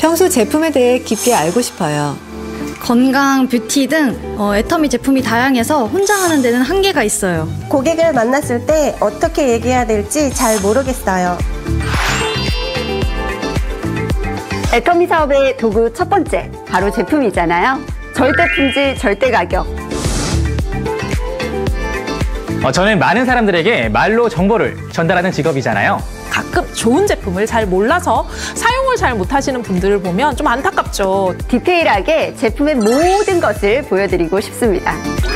평소 제품에 대해 깊게 알고 싶어요. 건강, 뷰티 등 애터미 제품이 다양해서 혼자 하는 데는 한계가 있어요. 고객을 만났을 때 어떻게 얘기해야 될지 잘 모르겠어요. 애터미 사업의 도구 첫 번째, 바로 제품이잖아요. 절대 품질, 절대 가격. 저는 많은 사람들에게 말로 정보를 전달하는 직업이잖아요. 가끔 좋은 제품을 잘 몰라서 사용을 잘 못하시는 분들을 보면 좀 안타깝죠. 디테일하게 제품의 모든 것을 보여드리고 싶습니다.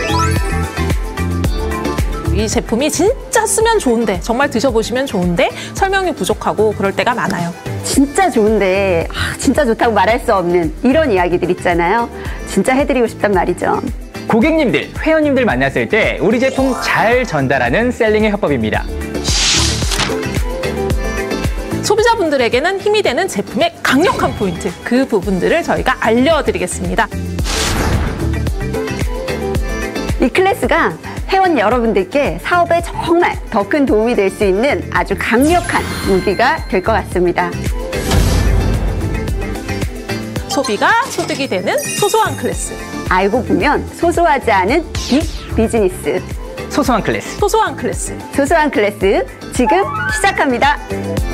이 제품이 진짜 쓰면 좋은데, 정말 드셔보시면 좋은데 설명이 부족하고 그럴 때가 많아요. 진짜 좋은데 진짜 좋다고 말할 수 없는 이런 이야기들 있잖아요. 진짜 해드리고 싶단 말이죠. 고객님들, 회원님들 만났을 때 우리 제품 잘 전달하는 셀링의 화법입니다. 소비자분들에게는 힘이 되는 제품의 강력한 포인트, 그 부분들을 저희가 알려드리겠습니다. 이 클래스가 회원 여러분들께 사업에 정말 더 큰 도움이 될 수 있는 아주 강력한 무기가 될 것 같습니다. 소비가 소득이 되는 소소한 클래스. 알고 보면 소소하지 않은 빅 비즈니스. 소소한 클래스. 소소한 클래스. 소소한 클래스 지금 시작합니다.